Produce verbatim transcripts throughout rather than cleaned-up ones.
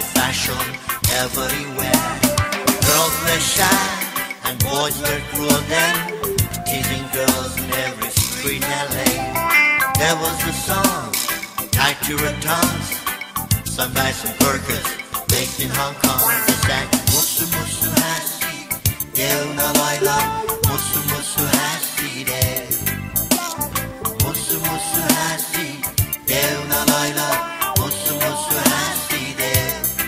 fashion everywhere. Girls were shy and boys were cruel then, teasing girls in every street in L A. There was a song tied to her tongues, sung by some Gurkhas based in Hong Kong. They sang Musu Musu Hasi Deu na Lai Lai, Musu Musu Hasi Deu, Musu Musu Hasi Deu na Lai Lai, Musu Musu Hasi Deu.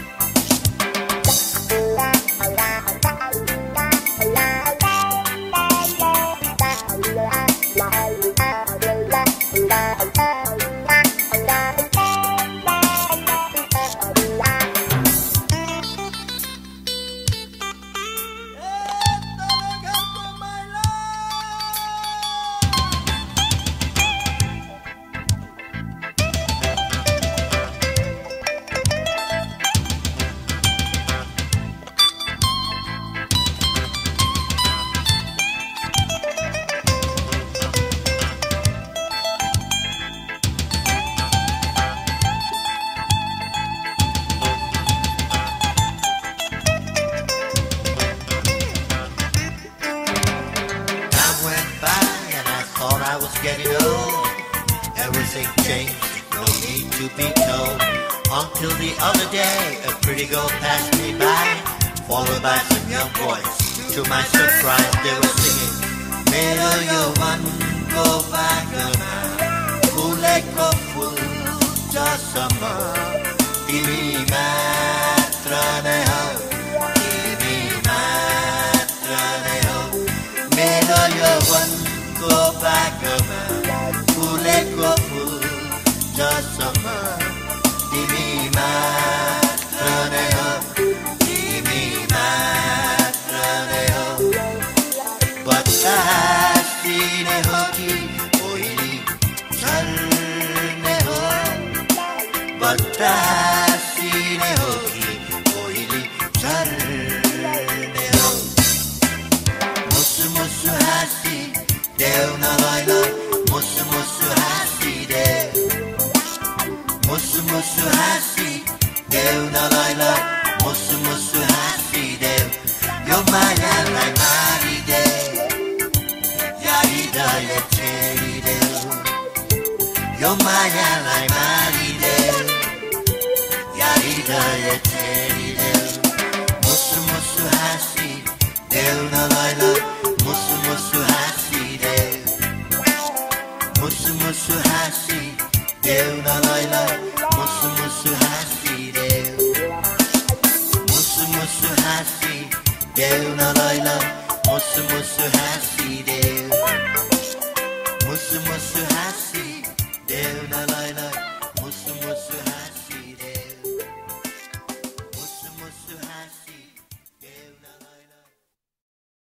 Getting old, everything changed, no need to be told. Until the other day, a pretty girl passed me by, followed by some young boys. To my surprise, they were singing Mero yo mango bagama, Fuleko fuja samma, Timi maatra neho, Timi maatra neho, Mero yo mango bagama, Fuleko fuja samma, Timi maatra neho, Timi maatra neho. Batasi neho ki oili chal neho, Batasi neho ki oili chal neho. Musu Musu Hasi Deu na Lai Lai, Musu Musu Hasi Deu, Musu Musu Hasi Deu na Lai Lai, Musu Musu Hasi Deu. Yo maya lai marideu, ya hridaye chhedideu. Yo maya lai marideu, ya hridaye chhedideu. Musu Musu Hasi Deu na Lai Lai, Musu Musu Hasi Deu, Musu Musu Hasi Deu na Lai Lai, Musu Musu Hasi Deu, Musu Musu Hasi Deu na Lai Lai, Musu Musu Hasi Deu.